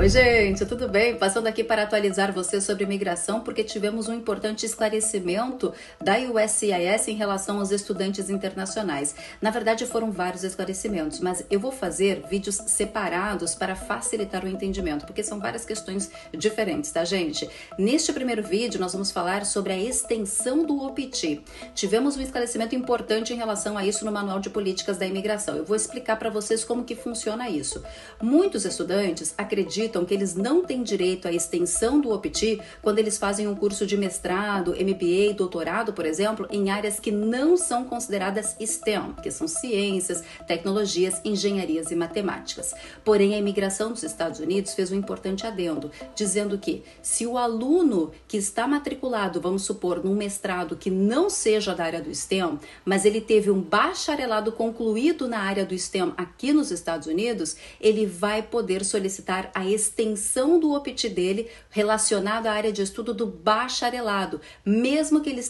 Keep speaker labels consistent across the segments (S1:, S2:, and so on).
S1: Oi, gente, tudo bem? Passando aqui para atualizar você sobre imigração, porque tivemos um importante esclarecimento da USCIS em relação aos estudantes internacionais. Na verdade, foram vários esclarecimentos, mas eu vou fazer vídeos separados para facilitar o entendimento, porque são várias questões diferentes, tá, gente? Neste primeiro vídeo, nós vamos falar sobre a extensão do OPT. Tivemos um esclarecimento importante em relação a isso no Manual de Políticas da Imigração. Eu vou explicar para vocês como que funciona isso. Muitos estudantes acreditam que eles não têm direito à extensão do OPT quando eles fazem um curso de mestrado, MBA, doutorado, por exemplo, em áreas que não são consideradas STEM, que são ciências, tecnologias, engenharias e matemáticas. Porém, a imigração dos Estados Unidos fez um importante adendo, dizendo que se o aluno que está matriculado, vamos supor, num mestrado que não seja da área do STEM, mas ele teve um bacharelado concluído na área do STEM aqui nos Estados Unidos, ele vai poder solicitar a extensão do OPT dele relacionado à área de estudo do bacharelado, mesmo que ele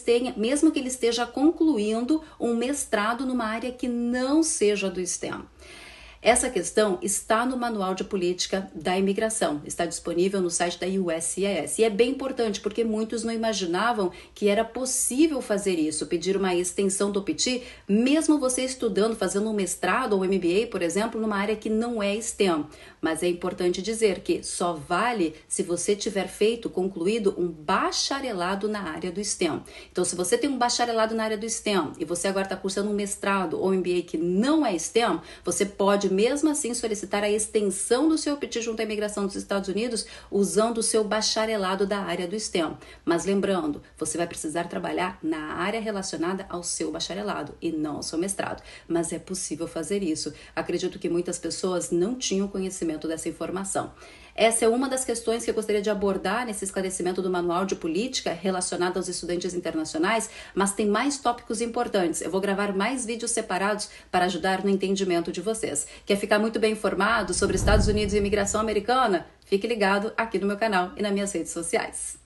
S1: esteja concluindo um mestrado numa área que não seja do STEM. Essa questão está no Manual de Política da Imigração, está disponível no site da USCIS. E é bem importante porque muitos não imaginavam que era possível fazer isso, pedir uma extensão do OPT, mesmo você estudando, fazendo um mestrado ou MBA, por exemplo, numa área que não é STEM. Mas é importante dizer que só vale se você tiver concluído um bacharelado na área do STEM. Então, se você tem um bacharelado na área do STEM e você agora está cursando um mestrado ou MBA que não é STEM, você pode mesmo assim solicitar a extensão do seu OPT junto à imigração dos Estados Unidos usando o seu bacharelado da área do STEM. Mas lembrando, você vai precisar trabalhar na área relacionada ao seu bacharelado e não ao seu mestrado. Mas é possível fazer isso. Acredito que muitas pessoas não tinham conhecimento dessa informação. Essa é uma das questões que eu gostaria de abordar nesse esclarecimento do Manual de Política relacionado aos estudantes internacionais, mas tem mais tópicos importantes. Eu vou gravar mais vídeos separados para ajudar no entendimento de vocês. Quer ficar muito bem informado sobre Estados Unidos e imigração americana? Fique ligado aqui no meu canal e nas minhas redes sociais.